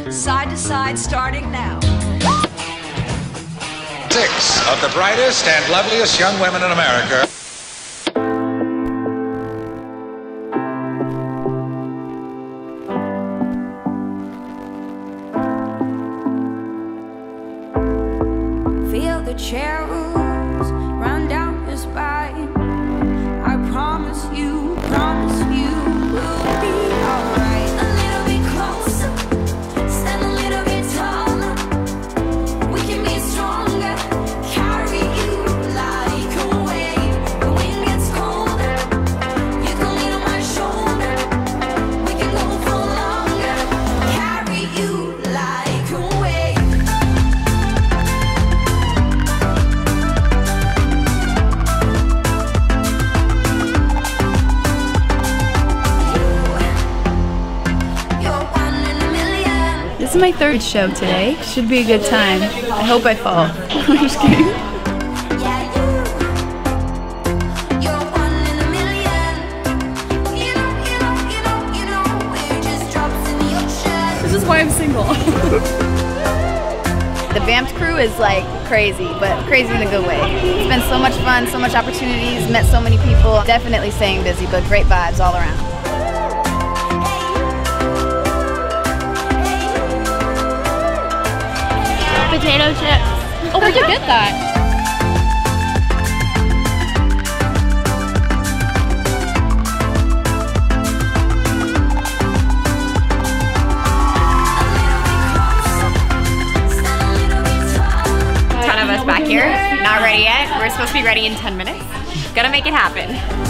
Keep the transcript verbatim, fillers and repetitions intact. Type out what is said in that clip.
side to side, starting now. Six of the brightest and loveliest young women in America. Feel the chills run down your spine. I promise you, promise you will be alright. A little bit closer, stand a little bit taller. We can be stronger, carry you like a wave. The wind gets colder, you can lean on my shoulder. We can go for longer, carry you like a wave. This is my third show today. Should be a good time. I hope I fall. I'm just kidding. This is why I'm single. The Vamped crew is like crazy, but crazy in a good way. It's been so much fun, so much opportunities, met so many people. Definitely staying busy, but great vibes all around. Potato chips. Oh, where'd you get that? Ton of us back here. Not ready yet. We're supposed to be ready in ten minutes. Gonna make it happen.